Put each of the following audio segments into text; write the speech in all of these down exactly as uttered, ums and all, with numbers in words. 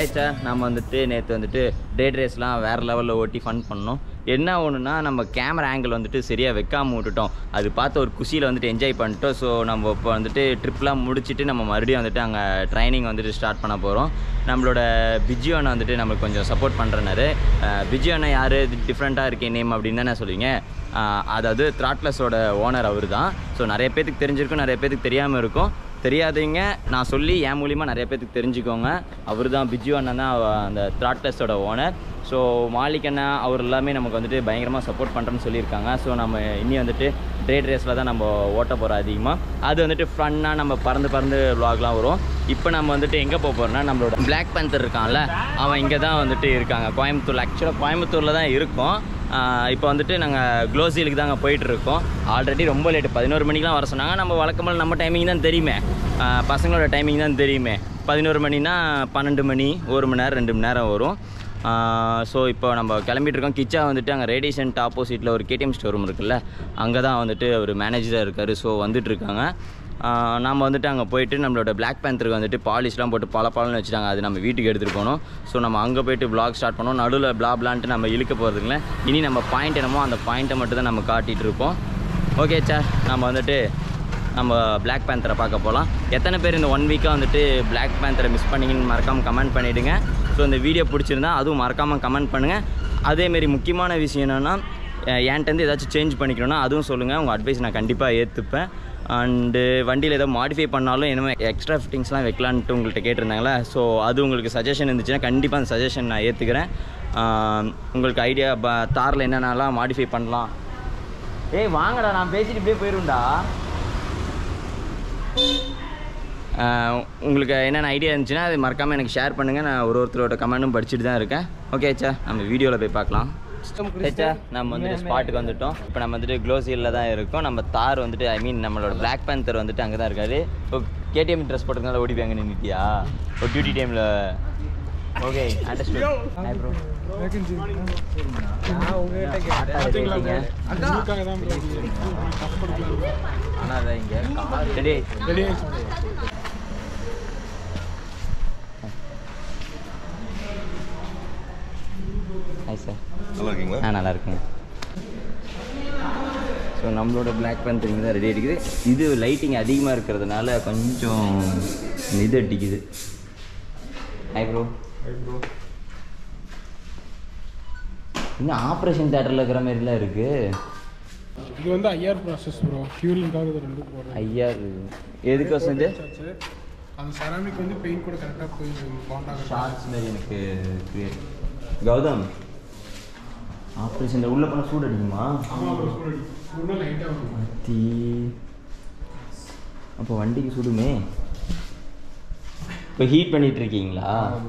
ஆயிடுச்சா நம்ம வந்துட்டு நேற்று வந்துட்டு டேட் ரேஸ்லாம் வேறு லெவலில் ஓட்டி ஃபன் பண்ணோம். என்ன ஒன்றுனா நம்ம கேமரா ஆங்கிள் வந்துட்டு சரியாக வைக்காமல் விட்டுட்டோம். அது பார்த்து ஒரு குஷியில் வந்துட்டு என்ஜாய் பண்ணிட்டோம். ஸோ நம்ம இப்போ வந்துட்டு ட்ரிப்லாம் முடிச்சுட்டு நம்ம மறுபடியும் வந்துட்டு அங்கே ட்ரைனிங் வந்துட்டு ஸ்டார்ட் பண்ண போகிறோம். நம்மளோட பிஜி அண்ணா வந்துட்டு நம்மளுக்கு கொஞ்சம் சப்போர்ட் பண்ணுறனாரு. பிஜி அண்ணா யார் டிஃப்ரெண்ட்டாக இருக்கே நேம் அப்படின்னு தானே சொல்லுவீங்க. அதாவது த்ராட்லஸோட ஓனர் அவர் தான். ஸோ நிறைய பேத்துக்கு தெரிஞ்சிருக்கும், நிறைய பேத்துக்கு தெரியாமல் இருக்கும். தெரியாதீங்க நான் சொல்லி என் மூலிமா நிறைய பேத்துக்கு தெரிஞ்சுக்கோங்க. அவர் தான் பிஜி அண்ணன் தான் அந்த த்ராட்லஸோட ஓனர். ஸோ மாலிக் அண்ணா அவர் எல்லாமே நமக்கு வந்துட்டு பயங்கரமாக சப்போர்ட் பண்ணுறேன்னு சொல்லியிருக்காங்க. ஸோ நம்ம இன்னி வந்துட்டு ட்ரேட் ரேஸில் தான் நம்ம ஓட்ட போகிறோம் அதிகமாக. அது வந்துட்டு ஃபன்னாக நம்ம பறந்து பறந்து விளாக்லாம் வரும். இப்போ நம்ம வந்துட்டு எங்கே போக போகிறோம்னா நம்மளோட பிளாக் பேந்தர் இருக்கான்ல அவன் இங்கே தான் வந்துட்டு இருக்காங்க கோயம்புத்தூர். ஆக்சுவலாக கோயம்புத்தூரில் தான் இருக்கோம். இப்போ வந்துட்டு நாங்கள் க்ளோசிலுக்கு தாங்க போயிட்டுருக்கோம். ஆல்ரெடி ரொம்ப லேட்டு பதினோரு மணிக்கெலாம் வர சொன்னாங்க. நம்ம வழக்கமாக நம்ம டைமிங் தான் தெரியுமே, பசங்களோட டைமிங் தான் தெரியுமே. பதினோரு மணினா பன்னெண்டு மணி ஒரு மணி நேரம் ரெண்டு மணி நேரம் வரும். ஸோ இப்போ நம்ம கிளம்பிட்டு இருக்கோம். கிச்சா வந்துட்டு அங்கே ரேடியேஷன்ட் ஆப்போசிட்டில் ஒரு கேடிஎம் ஸ்டோரூம் இருக்குல்ல, அங்கே தான் வந்துட்டு ஒரு மேனேஜராக இருக்கார். ஸோ வந்துட்டுருக்காங்க. நம்ம வந்துட்டு அங்கே போயிட்டு நம்மளோட பிளாக் பேந்தருக்கு வந்துட்டு பாலிஷ்லாம் போட்டு பல பழம்னு வச்சுட்டாங்க. அது நம்ம வீட்டுக்கு எடுத்துகிட்டு போகணும். ஸோ நம்ம அங்கே போய்ட்டு வ்ளாக் ஸ்டார்ட் பண்ணோம். நடுவில் பிளா பிளான்ட்டு நம்ம இழுக்க போகிறதுக்குல இனி நம்ம பாயிண்ட் என்னமோ அந்த பாயிண்ட்டை மட்டும் தான் நம்ம காட்டிகிட்டு இருக்கோம். ஓகே சார், நம்ம வந்துட்டு நம்ம பிளாக் பேந்தரை பார்க்க போகலாம். எத்தனை பேர் இந்த ஒன் வீக்காக வந்துட்டு பிளாக் பேந்தரை மிஸ் பண்ணிங்கன்னு மறக்காமல் கமெண்ட் பண்ணிவிடுங்க. ஸோ இந்த வீடியோ பிடிச்சிருந்தா அதுவும் மறக்காமல் கமெண்ட் பண்ணுங்கள். அதேமாரி முக்கியமான விஷயம் என்னென்னா என்கிட்டருந்து ஏதாச்சும் சேஞ்ச் பண்ணிக்கணும்னா அதுவும் சொல்லுங்கள். உங்கள் அட்வைஸ் நான் கண்டிப்பாக ஏற்றுப்பேன். அண்டு வண்டியில் ஏதோ மாடிஃபை பண்ணாலும் என்னமோ எக்ஸ்ட்ரா ஃபிட்டிங்ஸ்லாம் வைக்கலான்ட்டு உங்கள்கிட்ட கேட்டிருந்தாங்களே. ஸோ அது உங்களுக்கு சஜஷன் இருந்துச்சுன்னா கண்டிப்பாக அந்த சஜஷன் நான் ஏற்றுக்கிறேன். உங்களுக்கு ஐடியா ப தாரில் என்னென்னலாம் மாடிஃபை பண்ணலாம். ஏய் வாங்கடா, நான் பேசிட்டு இப்படியே போயிடும்டா. உங்களுக்கு என்னென்ன ஐடியா இருந்துச்சுன்னா அது மறக்காமல் எனக்கு ஷேர் பண்ணுங்கள். நான் ஒரு ஒருத்தரோட கமெண்ட்டும் படிச்சுட்டு தான் இருக்கேன். ஓகே சா, நம்ம வீடியோவில் போய் பார்க்கலாம். சேச்சா நம்ம வந்துட்டு ஸ்பாட்டுக்கு வந்துவிட்டோம். இப்போ நம்ம வந்துட்டு க்ளோசியில் தான் இருக்கோம். நம்ம தார் வந்துட்டு ஐ மீன் நம்மளோட பிளாக் பேந்தர் வந்துட்டு அங்கே தான் இருக்காரு. இப்போ கேடிஎம் ட்ரெஸ் போட்டுறதுனால ஓடி போய் அங்கே நின்றுட்டியா ஒரு டியூட்டி டைமில்? Okay understand. Hi bro. ஆனால் அதான் இங்கே ரெடி ரெடி. ஹாய் சார், நல்லா இருக்கீங்களா? ஆ நல்லா இருக்குங்க. ஸோ நம்மளோட பிளாக் பேந்தர் இங்கே தான் ரெடி அடிக்குது. இது லைட்டிங் அதிகமாக இருக்கிறதுனால கொஞ்சம் இது அடிக்குது. Hi bro. Hi bro. இன்னும் ஆப்ரேஷன் தியேட்டரில் இருக்கிற மாதிரிலாம் இருக்குது. இது வந்து ஐஆர் ப்ராசஸ் ப்ரோ. ஃபியூலிங்காக இது ரெண்டு போகிறோம். ஐஆர் எதுக்கோசம் இது? அந்த செராமிக் வந்து பெயிண்ட் கூட கரெக்டாக போய் பாண்டாக ஷார்ட்ஸ் மாதிரி எனக்கு கிளியர். கௌதம், ஆப்ரேஷன் உள்ளே போனால் சூடு அடிக்குமா? அத்தி அப்போ வண்டிக்கு சுடுமே. இப்போ ஹீட் பண்ணிட்டு இருக்கீங்களா?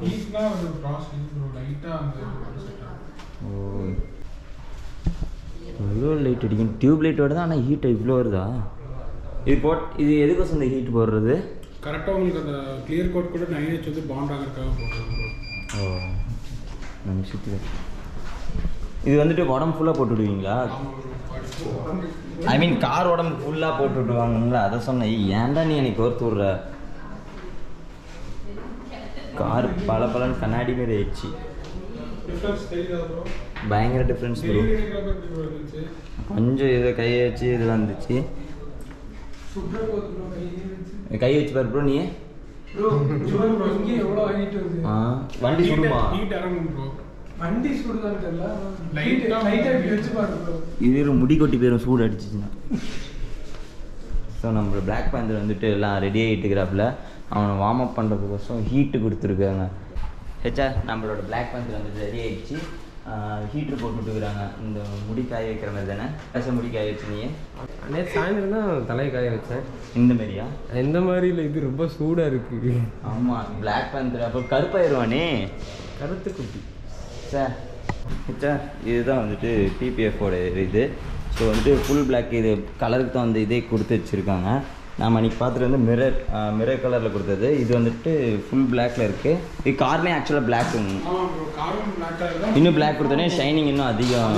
ஓ இவ்வளோ லைட் அடிக்கும். டியூப் லைட்டோட தான், ஆனால் ஹீட் இவ்வளோ வருதா? இது போட் இது எதுக்கோசம் இந்த ஹீட் போடுறது? கரெக்டாக உங்களுக்கு அந்த கிளியர் கோட் கூட நைன் ஹெச் வந்து பாண்ட் ஆகிறதுக்காக போடுறது. ஓ நம்ம சுற்றி இது வந்துட்டு உடம்பு ஃபுல்லாக போட்டு விடுவீங்களா? ஐ மீன் கார் உடம்பு ஃபுல்லாக போட்டு விடுவாங்களா? அதை சொன்னேன். ஏன்டா நீ எனக்கு ஒருத்து விட்ற? கார் பல பலன்னு கண்ணாடி மாரி ஆயிடுச்சு. பயங்கர டிஃப்ரென்ஸ் ப்ரோ. கொஞ்சம் இதை கையை வச்சு இது வந்துச்சு. கை வச்சு பாரு ப்ரோ. நீ வண்டி சுடுமா? வண்டி சுடுதான்னு தெரியல. லைட்டா லைட்டா வெச்சு பாருங்க ப்ரோ. இது முடி கொட்டி பேரும் சூடு அடிச்சிச்சுன்னா. ஸோ நம்ம பிளாக் பேந்தர் வந்துட்டு எல்லாம் ரெடி ஆகிட்டு இருக்கிறாப்புல. அவனை வார்ம் அப் பண்ணுறதுக்கோசம் ஹீட்டு கொடுத்துருக்காங்க. ஹெச்சா நம்மளோட பிளாக் பேந்தர் வந்துட்டு ரெடி ஆகிடுச்சு. ஹீட்ரு போட்டுவிட்டுக்கிறாங்க. இந்த முடி காய வைக்கிற மாதிரி தானே? பச முடி காய வச்சுனியே நேற்று சாயந்தரம் தான் தலையை காய வச்சேன். இந்த மாதிரியா? எந்த மாதிரி இல்லை, இது ரொம்ப சூடாக இருக்குது. ஆமாம் பிளாக் பேந்தர் அப்போ கருப்பாயிருவானே. கருத்து குட்டி சார் சார் இதுதான் வந்துட்டு டிபிஎஃபோட இது. ஸோ வந்துட்டு ஃபுல் பிளாக் இது கலருக்கு தான் வந்து இதே கொடுத்து வச்சுருக்காங்க. நாம் அன்றைக்கி பார்த்துட்டு வந்து மிரர் மிரர் கலரில் கொடுத்தது. இது வந்துட்டு ஃபுல் பிளாக்ல இருக்குது. இது கார்மே ஆக்சுவலாக பிளாக். இன்னும் பிளாக் கொடுத்தோன்னே ஷைனிங் இன்னும் அதிகம்.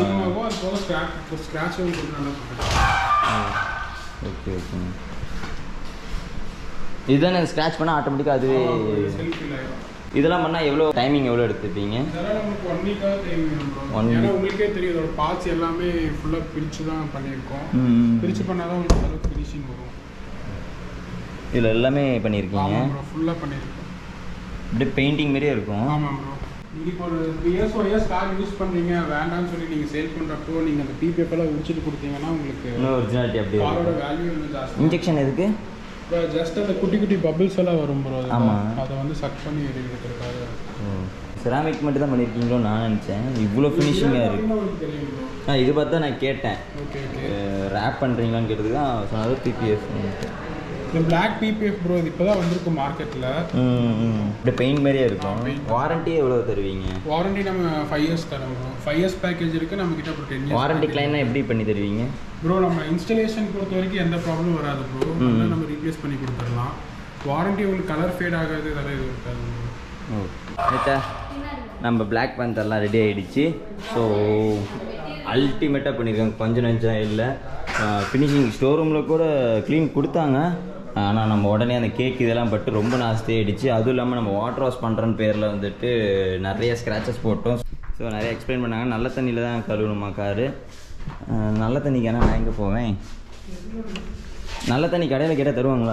Okay okay. இதுதானே ஸ்க்ராட்ச் பண்ணால் ஆட்டோமேட்டிக்காக அதுவே இதெல்லாம் பண்ணால் எவ்வளோ டைமிங் எவ்வளோ எடுத்துப்பீங்க? இதெல்லாம் நமக்கு ஒன் வீக்காக தெரியும் ப்ரோ. ஒன் ஏன்னா வீக் உங்களுக்கே தெரியும் இதோட பார்ட்ஸ் எல்லாமே ஃபுல்லாக பிரித்து தான் பண்ணியிருக்கோம். பிரித்து பண்ணால் தான் உங்களுக்கு அளவுக்கு ஃபினிஷிங் வரும். இதில் எல்லாமே பண்ணியிருக்கீங்க? ப்ரோ ஃபுல்லாக பண்ணியிருக்கோம். இப்படி பெயிண்டிங் மாதிரியே இருக்கும். ஆமாம் ப்ரோ. நீங்கள் இப்போ ஒரு three years four years car use பண்ணுறீங்க வேண்டாம்னு சொல்லி நீங்கள் சேல் பண்ணுறப்போ நீங்கள் அந்த பிபிஎஃப்லாம் உடிச்சிட்டு கொடுத்தீங்கன்னா உங்களுக்கு இன்னும் ஒரிஜினாலிட்டி அப்படி காரோட வேல்யூ இன்னும் ஜாஸ்தி. இன்ஜெக்ஷன் எதுக்கு? இப்போ ஜஸ்ட் அந்த குட்டி குட்டி பபிள்ஸ் எல்லாம் வரும் ப்ரோ. ஆமாம், அதை வந்து சக் பண்ணி எடுக்கிறதுக்காக. செராமிக் மட்டும் தான் பண்ணியிருக்கீங்களோ நான் நினச்சேன். இவ்வளோ ஃபினிஷிங்காக இருக்குது. ஆ இது பார்த்தா நான் கேட்டேன் ஓகே ஓகே ரேப் பண்ணுறீங்களான்னு கேட்டதுக்கு தான் சொன்னது பிபிஎஃப். இந்த பிளாக் பிபிஎஃப் ப்ரோ இது இப்போ தான் வந்திருக்கு மார்க்கெட்டில். ம் இப்படி பெயிண்ட் மாதிரியே இருக்கும். வாரண்ட்டி எவ்வளோ தருவீங்க? வாரண்ட்டி நம்ம ஃபைவ் இயர்ஸ் தரோம் ப்ரோ. ஃபைவ் இயர்ஸ் பேக்கேஜ் இருக்குது நம்மக்கிட்ட. அப்புறம் டென் இயர்ஸ் வாரண்ட்டி கிளைம்னா எப்படி பண்ணி தருவீங்க ப்ரோ? நம்ம இன்ஸ்டலேஷன் பொறுத்த வரைக்கும் எந்த ப்ராப்ளமும் வராது ப்ரோ. அதெல்லாம் நம்ம ரீப்ளேஸ் பண்ணி கொடுத்துடலாம். வாரண்ட்டி உங்களுக்கு கலர் ஃபேட் ஆகாது இதெல்லாம் எதுவும் இருக்காது ப்ரோ. ஓகே நம்ம பிளாக் பேந்தர்லாம் ரெடி ஆகிடுச்சு. ஸோ அல்டிமேட்டாக பண்ணியிருக்காங்க, கொஞ்சம் நஞ்சம் இல்லை. ஃபினிஷிங் ஸ்டோர் ரூமில் கூட க்ளீன் கொடுத்தாங்க. ஆனால் நம்ம உடனே அந்த கேக் இதெல்லாம் பட்டு ரொம்ப நாஸ்தி ஆகிடுச்சு. அதுவும் இல்லாமல் நம்ம வாட்டர் வாஷ் பண்ணுறன்னு பேரில் வந்துட்டு நிறைய ஸ்க்ராச்சஸ் போட்டோம். ஸோ நிறைய எக்ஸ்பிளைன் பண்ணாங்க. நல்ல தண்ணியில் தான் கழுவணுமா காரு. நல்ல தண்ணிக்கு ஆனால் நான் எங்கே போவேன்? நல்ல தண்ணி கடையில் கேட்டால் தருவாங்களா?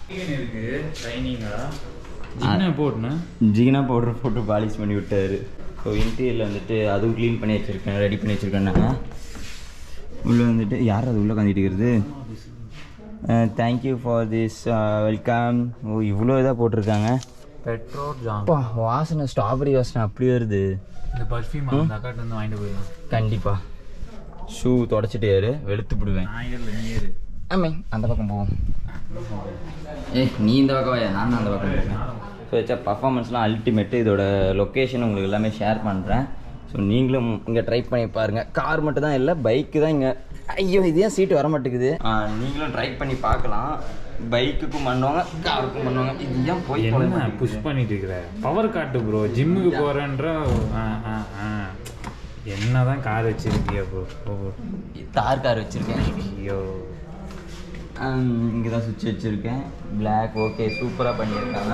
ஜிகினா பவுடர் போட்டு பாலிஷ் பண்ணி விட்டார். ஸோ இன்டீரியரில் வந்துட்டு அதுவும் க்ளீன் பண்ணி வச்சுருக்கேன், ரெடி பண்ணி வச்சுருக்கேன்னாங்க. உள்ளே வந்துட்டு யார் அது உள்ளே உட்காந்துட்டு இருக்கிறது? Thank you for this welcome. Oh இவ்வளோ இதாக போட்டிருக்காங்க. பெட்ரோல் ஜாம் வாசனை ஸ்ட்ராபெரி வாசனை அப்படி வருது. இந்த பர்ஃப்யூம் அந்த அக்காட்ட வந்து வாங்கிட்டு போயிடலாம். கண்டிப்பாக ஷூ தொடச்சிட்டு ஏறு, வெளுத்து விடுவேன். ஆமே அந்த பக்கம் போவோம். ஏ நீ இந்த பக்கம் வாயா, நான் தான் அந்த பக்கம் போவேன். ஸோ வச்சா பர்ஃபார்மன்ஸ்லாம் அல்டிமேட்டு. இதோட லொக்கேஷன் உங்களுக்கு எல்லாமே ஷேர் பண்ணுறேன். ஸோ நீங்களும் இங்கே ட்ரை பண்ணி பாருங்கள். கார் மட்டும் தான் இல்லை, பைக்கு தான் இங்கே. ஐயோ இது ஏன் சீட்டு வர மாட்டேங்குது. நீங்களும் ட்ரை பண்ணி பார்க்கலாம். பைக்குக்கும் பண்ணுவாங்க, காருக்கும் பண்ணுவாங்க. இது ஏன் போய் என்ன புஷ் பண்ணிட்டு இருக்கிற? பவர் காட்டு ப்ரோ. ஜிம்முக்கு போகிறேன்ற என்ன தான் கார் வச்சுருக்கியா ப்ரோ? தார் கார் வச்சுருக்கேன். ஐயோ இங்கே தான் சுவிட்ச் வச்சுருக்கேன். பிளாக் ஓகே சூப்பராக பண்ணியிருக்காங்க.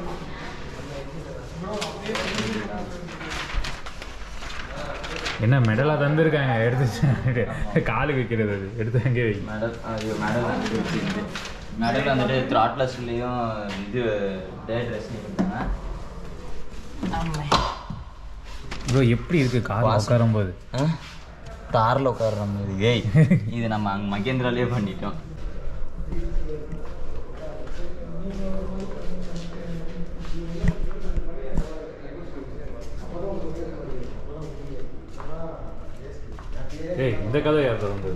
என்ன மெடலாக தந்துருக்காங்க, எடுத்து காலு வைக்கிறது. அது எடுத்து அங்கே வை. மெடல் அது மெடல் வந்துட்டு வச்சுருந்து மெடல் வந்துட்டு த்ராட்லஸ்லேயும் இது டே ட்ரெஸ்லையும் கொடுத்தாங்க. ப்ரோ எப்படி இருக்குது கார் உட்காரும்போது? காரில் உட்காடுற மாதிரி. ஏய் இது நம்ம அங்கே மகேந்திராலேயே பண்ணிட்டோம். ஏய் இந்த கதை யார் வந்து?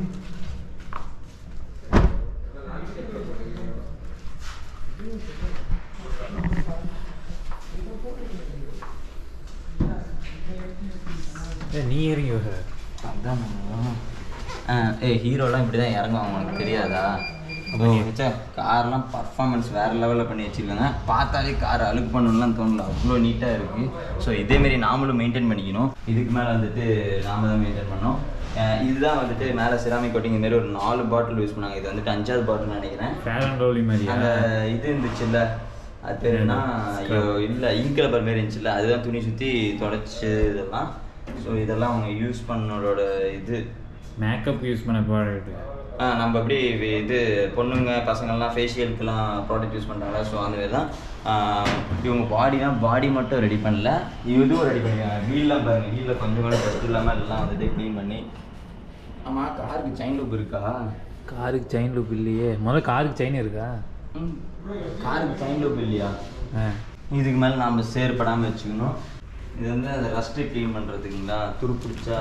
ஏ நீ இறங்கி வர. அதான் ஏ ஹீரோலாம் இப்படி தான் இறங்குவாங்க, உனக்கு தெரியாதா? வச்சா கார்லாம் பர்ஃபார்மன்ஸ் வேறு லெவலில் பண்ணி வச்சுருக்காங்க. பார்த்தாலே கார் அழுக்கு பண்ணணும்லாம் தோணல, அவ்வளோ நீட்டாக இருக்குது. ஸோ இதேமாரி நாமளும் மெயின்டைன் பண்ணிக்கணும். இதுக்கு மேலே வந்துட்டு நாம தான் மெயின்டைன் பண்ணோம். இதுதான் வந்துட்டு மேலே சிராமிக் கோட்டிங் இதுமாரி ஒரு நாலு பாட்டில் யூஸ் பண்ணாங்க. இது வந்துட்டு அஞ்சாவது பாட்டில் நினைக்கிறேன். அந்த இது இருந்துச்சுல்ல, அது பேர் என்ன? ஐயோ இல்லை, இங்க் ரப்பர் மாரி இருந்துச்சுல்ல, அதுதான் துணி சுற்றி தொடச்சி இதெல்லாம். ஸோ இதெல்லாம் அவங்க யூஸ் பண்ணோட இது மேக்கப் யூஸ் பண்ண ப்ராடக்ட். நம்ம எப்படி இது பொண்ணுங்க பசங்கள்லாம் ஃபேஷியலுக்குலாம் ப்ராடக்ட் யூஸ் பண்ணுறாங்களா? ஸோ அந்த மாதிரி தான் இவங்க பாடிலாம் பாடி மட்டும் ரெடி பண்ணல, இதுவும் ரெடி பண்ணிருக்காங்க. வீல்லாம் பாருங்கள், வீலில் கொஞ்சம் கூட டஸ்ட் இல்லாமல் எல்லாம் வந்துட்டு க்ளீன் பண்ணி. ஆமாம் காருக்கு செயின் லூப் இருக்கா? காருக்கு செயின் லூப் இல்லையே. முதல்ல காருக்கு செயின் இருக்கா? ம் காருக்கு செயின் லூப் இல்லையா? இதுக்கு மேலே நாம் சேர்ப்படாமல் வச்சுக்கணும். இது வந்து அந்த ரஸ்ட்டு க்ளீன் பண்ணுறதுக்குங்களா? துரு பிடிச்சா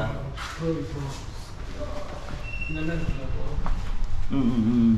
ம் ம் ம்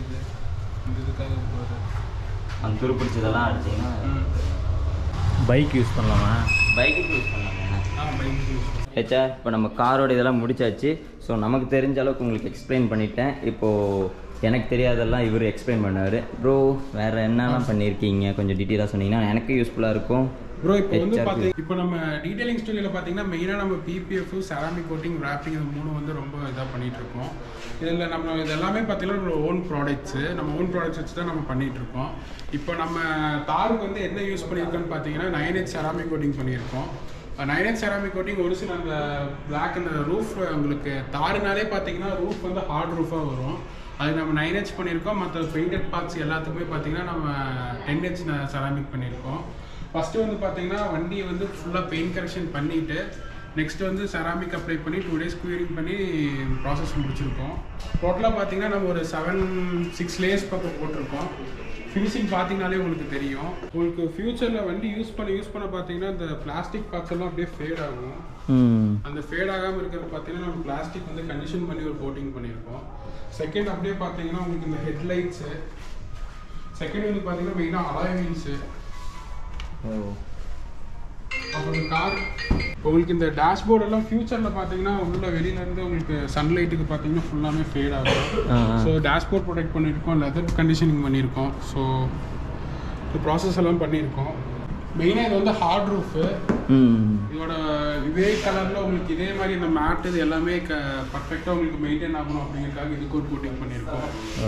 அந்த துரு பிடிச்சதெல்லாம் அடிச்சிங்கன்னா பைக் யூஸ் பண்ணலாமா? பைக்குக்கு யூஸ் பண்ணலாமா? ஹெச்சா இப்போ நம்ம காரோட இதெல்லாம் முடிச்சாச்சு. ஸோ நமக்கு தெரிஞ்ச அளவுக்கு உங்களுக்கு எக்ஸ்பிளைன் பண்ணிட்டேன். இப்போது எனக்கு தெரியாதெல்லாம் இவர் எக்ஸ்பிளைன் பண்ணார். ப்ரோ வேறு என்னெல்லாம் பண்ணியிருக்கீங்க கொஞ்சம் டீட்டெயிலாக சொன்னீங்கன்னா எனக்கு யூஸ்ஃபுல்லாக இருக்கும். ப்ரோ இப்போ வந்து பார்த்தீங்க இப்போ நம்ம டீடைலிங் ஸ்டுடியோவில் பார்த்தீங்கன்னா மெயினாக நம்ம பிபிஎஃப் செராமிக் கோட்டிங் ராப்பிங் இந்த மூணு வந்து ரொம்ப இதாக பண்ணிகிட்டு இருக்கோம். இதில் நம்ம இது எல்லாமே பார்த்தீங்கன்னா நம்மளோட ஓன் ப்ராடக்ட்ஸு நம்ம ஓன் ப்ராடக்ட்ஸ் வச்சு தான் நம்ம பண்ணிகிட்டு இருக்கோம். இப்போ நம்ம தாருக்கு வந்து என்ன யூஸ் பண்ணியிருக்கோன்னு பார்த்தீங்கன்னா நைன் ஹெச் செராமிக் கோட்டிங் பண்ணியிருக்கோம். நைன் ஹெச் செராமிக் கோட்டிங் ஒரு சில அந்த பிளாக் அந்த ரூஃப் உங்களுக்கு தாருனாலே பார்த்தீங்கன்னா ரூஃப் வந்து ஹார்ட் ரூஃபாக வரும். அது நம்ம நைன் ஹெச் பண்ணியிருக்கோம். மற்ற பெயிண்டட் பார்ட்ஸ் எல்லாத்துக்குமே பார்த்தீங்கன்னா நம்ம டென் ஹெச் செராமிக் பண்ணியிருக்கோம். ஃபஸ்ட்டு வந்து பார்த்தீங்கன்னா வண்டியை வந்து ஃபுல்லாக பெயிண்ட் கரெக்ஷன் பண்ணிவிட்டு நெக்ஸ்ட்டு வந்து செராமிக் அப்ளை பண்ணி டூ டேஸ் க்யூரிங் பண்ணி ப்ராசஸ் முடிச்சிருக்கோம். டோட்டலாக பார்த்தீங்கன்னா நம்ம ஒரு செவன் சிக்ஸ் லேயர்ஸ் பக்கம் போட்டிருக்கோம். ஃபினிஷிங் பார்த்தீங்கனாலே உங்களுக்கு தெரியும். உங்களுக்கு ஃப்யூச்சரில் வண்டி யூஸ் பண்ண யூஸ் பண்ண பார்த்தீங்கன்னா இந்த பிளாஸ்டிக் பார்ட்ஸ் எல்லாம் அப்படியே ஃபேட் ஆகும். அந்த ஃபேட் ஆகாமல் இருக்கிறது பார்த்தீங்கன்னா நம்ம பிளாஸ்டிக் வந்து கண்டிஷன் பண்ணி ஒரு கோட்டிங் பண்ணியிருக்கோம். செகண்ட் அப்படியே பார்த்தீங்கன்னா உங்களுக்கு இந்த ஹெட்லைட்ஸு, செகண்ட் வந்து பார்த்தீங்கன்னா மெயினாக அலாய் வீல்ஸு, அப்புறம் கார் உங்களுக்கு இந்த டேஷ்போர்ட் எல்லாம் ஃபியூச்சரில் பார்த்தீங்கன்னா உள்ள வெளியிலேருந்து உங்களுக்கு சன்லைட்டுக்கு பார்த்தீங்கன்னா ஃபுல்லாமே ஃபேட் ஆகும். ஸோ டேஷ்போர்ட் ப்ரொடெக்ட் பண்ணியிருக்கோம், லெதர் கண்டிஷனிங் பண்ணியிருக்கோம். ஸோ இந்த ப்ராசஸ் எல்லாம் பண்ணியிருக்கோம். மெயினாக இது வந்து ஹார்ட் ரூஃபு. இதோட இதே கலரில் உங்களுக்கு இதே மாதிரி இந்த மேட் இது எல்லாமே க பர்ஃபெக்டாக உங்களுக்கு மெயின்டைன் ஆகணும் அப்படிங்கிறதுக்காக இதுக்கு ஒரு கோட்டிங் பண்ணியிருக்கோம்.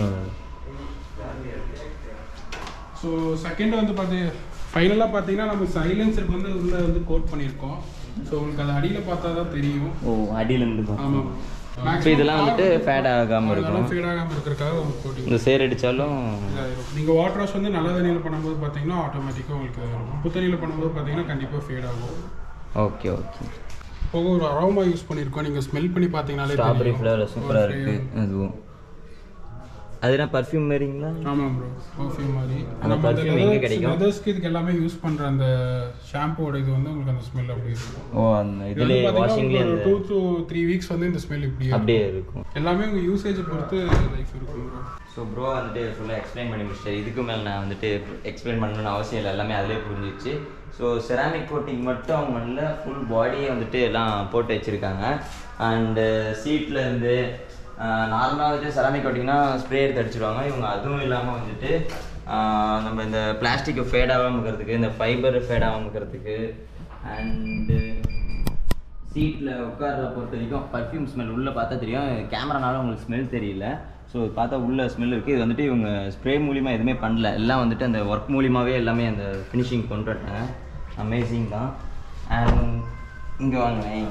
ஸோ செகண்ட் வந்து பார்த்து ஃபைனலாக பார்த்தீங்கன்னா நம்ம சைலன்சருக்கு வந்து உள்ளே வந்து கோட் பண்ணியிருக்கோம். ஸோ உங்களுக்கு அது அடியில் பார்த்தா தான் தெரியும். ஓ அடியிலேருந்து. ஆமாம். இப்போ இதெல்லாம் வந்துட்டு ஃபேட் ஆகாமல் இருக்கும். ஃபேட் ஆகாமல் இருக்கிறதுக்காக உங்களுக்கு கோட்டிங். இந்த சேர் அடித்தாலும் நீங்கள் வாட்டர் வாஷ் வந்து நல்ல தண்ணியில் பண்ணும்போது பார்த்தீங்கன்னா ஆட்டோமேட்டிக்காக உங்களுக்கு உப்பு தண்ணியில் பண்ணும்போது பார்த்தீங்கன்னா கண்டிப்பாக ஃபேட் ஆகும். Okay okay. போக ஒரு அரோமா யூஸ் பண்ணியிருக்கோம். நீங்கள் ஸ்மெல் பண்ணி பார்த்தீங்கன்னாலே ஸ்ட்ராபெரி ஃப்ளேவர் சூப்பராக இருக்குது. அதுவும் அதுனா பர்ஃப்யூம் மாதிரிங்களா? ஆமாம் ப்ரோ, பர்ஃப்யூம் மாதிரி. அந்த பர்ஃப்யூம் எங்கே கிடைக்கும்? லெதர்ஸ்க்கு இதுக்கு எல்லாமே யூஸ் பண்ணுற அந்த ஷாம்புவோட இது வந்து உங்களுக்கு அந்த ஸ்மெல் அப்படியே இருக்கும். ஓ அந்த இதிலே வாஷிங்லேயே அந்த டூ டு த்ரீ வீக்ஸ் வந்து இந்த ஸ்மெல் இப்படி அப்படியே இருக்கும். எல்லாமே உங்கள் யூசேஜ் பொறுத்து லைஃப் இருக்கும் ப்ரோ. ஸோ ப்ரோ வந்துட்டு ஃபுல்லாக எக்ஸ்பிளைன் பண்ணி முடிச்சிட்டாரு. இதுக்கு மேலே நான் வந்துட்டு எக்ஸ்பிளைன் பண்ணணும்னு அவசியம் இல்லை, எல்லாமே அதிலே புரிஞ்சிச்சு. ஸோ செராமிக் கோட்டிங் மட்டும் அவங்க பண்ணல, ஃபுல் பாடியே வந்துட்டு எல்லாம் போட்டு வச்சுருக்காங்க. அண்டு சீட்டில் இருந்து நார்மலாக வந்துட்டு செராமிக் கோட்டிங்னா ஸ்ப்ரே எடுத்து அடிச்சிடுவாங்க. இவங்க அதுவும் இல்லாமல் வந்துட்டு நம்ம இந்த பிளாஸ்டிக்கை ஃபேட் ஆகாமல் இருக்கிறதுக்கு, இந்த ஃபைபர் ஃபேட் ஆகாமல் இருக்கிறதுக்கு, அண்டு சீட்டில் உட்கார்ற பொறுத்த வரைக்கும் பர்ஃப்யூம் ஸ்மெல் உள்ளே பார்த்தா தெரியும். கேமரானாலும் உங்களுக்கு ஸ்மெல் தெரியல. ஸோ பார்த்தா உள்ள ஸ்மெல் இருக்குது. இது வந்துட்டு இவங்க ஸ்ப்ரே மூலிமா எதுவுமே பண்ணல, எல்லாம் வந்துட்டு அந்த ஒர்க் மூலிமாவே எல்லாமே அந்த ஃபினிஷிங் கொண்டு வட்டாங்க. அமேசிங் தான். அண்ட் இங்கே வாங்குவேன்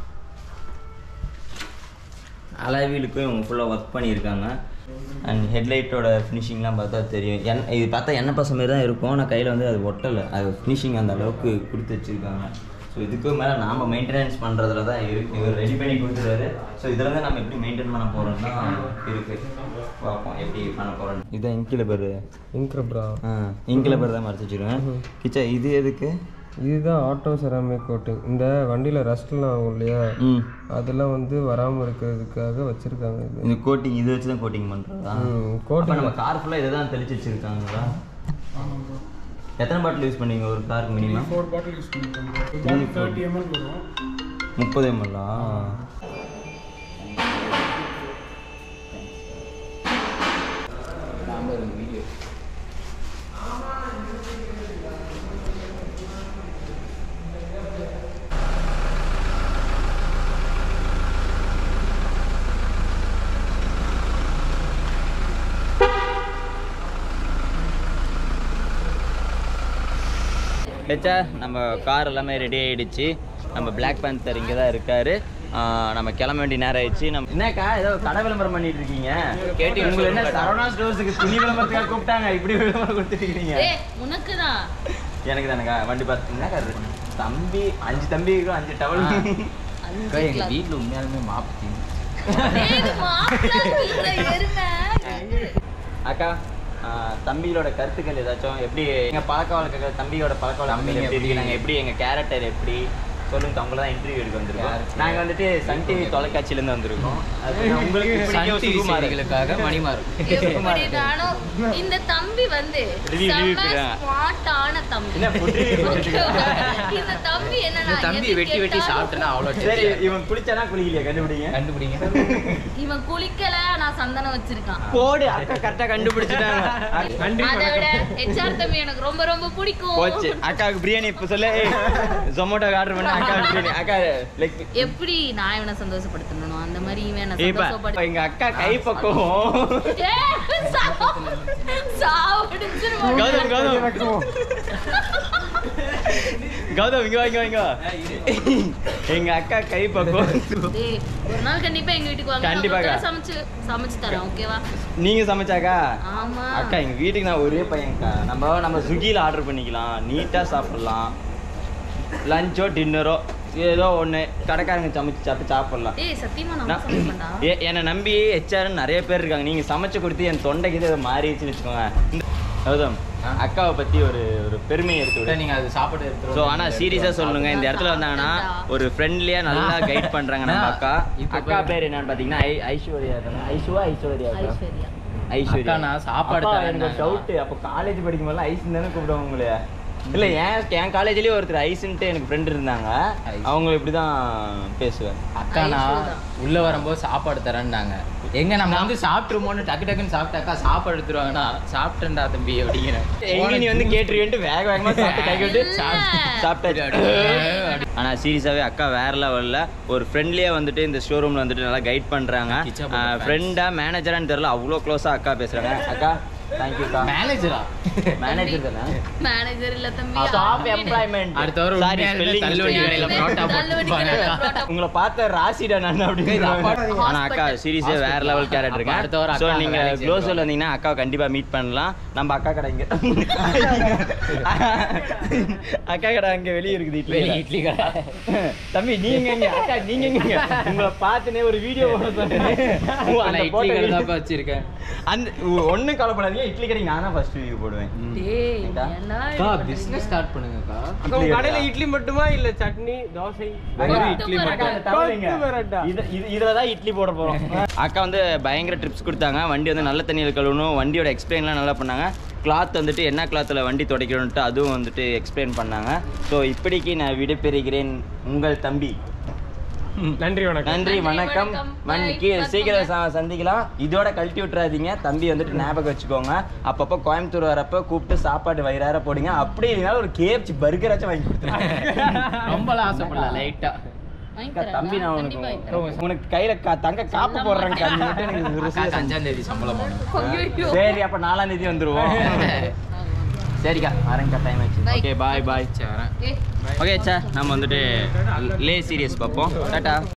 அலாய்வீலுக்கும் இவங்க ஃபுல்லாக ஒர்க் பண்ணியிருக்காங்க. அண்ட் ஹெட்லைட்டோட ஃபினிஷிங்லாம் பார்த்தா தெரியும். என் இது பார்த்தா எண்ணெய் பசை மாதிரி தான் இருக்கும், ஆனால் கையில் வந்து அது ஒட்டலை. அது ஃபினிஷிங் அந்த அளவுக்கு கொடுத்து வச்சுருக்காங்க. ஸோ இதுக்கு மேலே நாம் மெயின்டெனன்ஸ் பண்ணுறதுல தான் இருக்குது. இவர் ரெடி பண்ணி கொடுத்துருவாரு. ஸோ இதில் தான் நம்ம எப்படி மெயின்டைன் பண்ண போகிறோம்னா இருக்குது. பார்ப்போம் எப்படி பண்ண போகிறோம். இதுதான் இங்கில் பேர் இங்க்ரப்ரா. ஆ இங்கில் பேர் தான் மறைச்சி வச்சுருவேன். கிச்சா இது எதுக்கு? இதுதான் ஆட்டோ செராமிக் கோட்டிங். இந்த வண்டியில் ரஸ்ட்லாம் ஆகும் இல்லையா, அதெல்லாம் வந்து வராமல் இருக்கிறதுக்காக வச்சுருக்காங்க. இது இந்த கோட்டிங் இது வச்சு தான் கோட்டிங் பண்ணுறதா? கோட்டிங் நம்ம கார் ஃபுல்லாக இதை தான் தெளிச்சு வச்சுருக்காங்களா? எத்தனை பாட்டில் யூஸ் பண்ணீங்க ஒரு காருக்கு? மினிமம் ஃபோர் பாட்டில் யூஸ் பண்ணிருக்கோம். தேர்ட்டி எம்எல் வரும். முப்பது எம்எல்லா? வச்சா நம்ம கார் எல்லாமே ரெடி ஆகிடுச்சு. நம்ம பிளாக் பேந்தர் இங்கே தான் இருக்காரு. நம்ம கிளம்ப வேண்டிய நேரம் ஆயிடுச்சு. நம்ம என்னக்கா ஏதோ கடை விளம்பரம் பண்ணிட்டு இருக்கீங்க? கேட்டு உங்களுக்கு என்ன சரவணா ஸ்டோர்ஸுக்கு துணி விளம்பரத்துக்காக கூப்பிட்டாங்க, இப்படி விளம்பரம் கொடுத்துருக்கீங்க? உனக்கு தான் எனக்கு தானேக்கா. வண்டி பார்த்தீங்கன்னா தம்பி அஞ்சு தம்பி இருக்கும், அஞ்சு டவல். எங்கள் வீட்டில் உண்மையாலுமே மாப்பிச்சு அக்கா. தம்பியோட கருத்துக்கள் ஏதாச்சும் எப்படி எங்கள் பழக்க வழக்கங்கள், தம்பியோட பழக்க வழக்கம் எப்படி, நாங்கள் எப்படி எங்கள் கேரக்டர் எப்படி சொல்லுங்க. அவங்கள தான் இன்டர்வியூ எடுக்க வந்திருக்கோம். நாங்கள் வந்துட்டு சன் டிவி தொலைக்காட்சியிலேருந்து வந்திருக்கோம். உங்களுக்கு மணிமார் இந்த தம்பி வந்து ஸ்மார்ட்டான தம்பி. இந்த தம்பி என்ன தம்பி வெட்டி வெட்டி சாப்பிட்டேன்னா அவ்வளோ சரி. இவன் குளிச்சானா குளிக்கலையா? கண்டுபிடிங்க கண்டுபிடிங்க. இவன் குளிக்கல, நான் சந்தனம் வச்சிருக்கான். போடு அக்கா கரெக்டா கண்டுபிடிச்சிட்டாங்க. அதை விட ஹெச்ஆர் தம்பி எனக்கு ரொம்ப ரொம்ப பிடிக்கும். போச்சு அக்காவுக்கு பிரியாணி இப்ப சொல்ல ஜொமேட்டோக்கு ஆர்டர் பண்ண அக்கா பிரியாணி அக்கா லைக் எப்படி நான் இவனை சந்தோஷப்படுத்தணும் அந்த மாதிரி இவன் என்ன இப்ப சந்தோஷப்படுத்த எங்க அக்கா கை பக்குவம். கௌதம் கௌதம் கௌதம் இங்க வாங்க வாங்க எங்க அக்கா கை பக்குவம். ஒரு நாள் கண்டிப்பா எங்க வீட்டுக்கு வாங்க. கண்டிப்பாக சமைச்சு சமைச்சு தரேன். ஓகேவா? நீங்க சமைச்சாக்கா? ஆமா அக்கா எங்க வீட்டுக்கு நான் ஒரே பையன்க்கா. நம்ம நம்ம ஸ்விக்கியில் ஆர்டர் பண்ணிக்கலாம், நீட்டா சாப்பிடலாம். லஞ்சோ டின்னரோ ஏதோ ஒன்று கடைக்காரங்க சமைச்சு சாப்பிட்டு சாப்பிடலாம். ஏய் சத்தியமா நான் சமைப்பேன்டா. ஏ என்னை நம்பி ஹெச்ஆர்னு நிறைய பேர் இருக்காங்க. நீங்கள் சமைச்சு கொடுத்து என் தொண்டைக்கு ஏதோ மாறிடுச்சுன்னு வச்சுக்கோங்க. கௌதம் அக்காவை பற்றி ஒரு ஒரு பெருமையை எடுத்து விட நீங்கள் அது சாப்பிட்டு எடுத்து. ஸோ ஆனால் சீரியஸாக சொல்லுங்க, இந்த இடத்துல வந்தாங்கன்னா ஒரு ஃப்ரெண்ட்லியாக நல்லா கைட் பண்ணுறாங்க நம்ம அக்கா. அக்கா பேர் என்னன்னு பார்த்தீங்கன்னா ஐ ஐஸ்வர்யா தானே? ஐஸ்வா ஐஸ்வர்யா ஐஸ்வர்யா ஐஸ்வர்யா நான் சாப்பாடு எனக்கு டவுட்டு. அப்போ காலேஜ் படிக்கும் போதெல்லாம் ஐஸ்ன்னு தானே கூப்பிடுவாங்க உங்களே? இல்லை ஏன் என் காலேஜ்லேயே ஒருத்தர் ஐஸ்ன்ட்டு எனக்கு ஃப்ரெண்ட் இருந்தாங்க. அவங்க இப்படி தான் பேசுவேன். அக்கா நான் உள்ளே வரும்போது சாப்பாடு தரேன்னாங்க. எங்க நம்ம வந்து சாப்பிட்டுருமோன்னு டக்கு டக்குன்னு சாப்பிட்டாக்கா சாப்பாடு எடுத்துருவாங்கன்னா சாப்பிட்டேன்டா தம்பி அப்படிங்கிறேன். எங்க நீ வந்து கேட்டுருவேன்ட்டு வேக வேகமாக சாப்பிட்டு கை விட்டு சாப்பிட்டாச்சு. ஆனால் சீரியஸாகவே அக்கா வேற லெவலில் ஒரு ஃப்ரெண்ட்லியாக வந்துட்டு இந்த ஷோரூமில் வந்துட்டு நல்லா கைட் பண்ணுறாங்க. ஃப்ரெண்டாக மேனேஜரான்னு தெரியல, அவ்வளோ க்ளோஸாக அக்கா பேசுகிறாங்க. அக்கா தேங்க்யூக்கா. மேனேஜரா? மேனேஜர் தானே? மேனேஜர் இல்ல தம்பி. Top employment. அடுத்த வாரம் சாரி தள்ளுவண்டி கடையில புரோட்டா போட்டு உங்களை பார்த்த ராசிடா நான் அப்படின்னு. ஆனா அக்கா சீரியஸே வேற லெவல் கேரக்டர் இருக்கேன். ஸோ நீங்க க்ளோஸில் வந்தீங்கன்னா அக்காவை கண்டிப்பா மீட் பண்ணலாம். நம்ம அக்கா கடை இங்க அக்கா கடை அங்க வெளியே இருக்குது. இட்லி இட்லி கடை. தம்பி நீங்க எங்க அக்கா நீங்க எங்க? உங்களை பார்த்துனே ஒரு வீடியோ போட சொன்னேன். இட்லி கடை தான் வச்சிருக்கேன். அந்த ஒன்னும் கவலைப்படாதீங்க, இட்லி கடைக்கு நான் தான் ஃபர்ஸ்ட் வீடியோ போடுவேன். டேய் அக்கா பிசினஸ் ஸ்டார்ட் பண்ணுங்கக்கா. அக்கா உங்க கடையில இட்லி மட்டுமா இல்ல சட்னி தோசை இட்லி இதுல தான் இட்லி போட போறோம். அக்கா வந்து பயங்கர ட்ரிப்ஸ் கொடுத்தாங்க. வண்டி வந்து நல்ல தண்ணியில் கழுவணும், வண்டியோட எக்ஸ்பிளைன்லாம் நல்லா பண்ணாங்க. கிளாத் வந்துட்டு என்ன கிளாத்தில் வண்டி துடைக்கணும்ட்டு அதுவும் வந்துட்டு எக்ஸ்பிளைன் பண்ணாங்க. ஸோ இப்படிக்கு நான் விடைபெறுகிறேன் உங்கள் தம்பி. நன்றி வணக்கம். நன்றி வணக்கம். வண்டிக்கு சீக்கிரம் சந்திக்கலாம். இதோட கழட்டி விட்டுறாதீங்க. தம்பி வந்துட்டு ஞாபகம் வச்சுக்கோங்க. அப்பப்போ கோயம்புத்தூர் வரப்ப கூப்பிட்டு சாப்பாடு வயிறார போடுங்க. அப்படி இல்லைனாலும் ஒரு கேப்சி பர்கராச்சும் வாங்கி கொடுத்துருங்க. ரொம்பலாம் ஆசைப்படல, லைட்டா. தம்பி நான் உனக்கு உனக்கு கையில தங்க காப்பு போடுறேன். அஞ்சாம் தேதி சம்பளம் போகணும். சரி அப்ப நாலாம் தேதி வந்துருவோம். சரிக்கா வரேங்க்கா, டைம் ஆச்சு. ஓகே பாய் பாய். சரி வரேன். ஓகே சார் நம்ம வந்துட்டு லே சீரியஸ் பார்ப்போம். டாட்டா.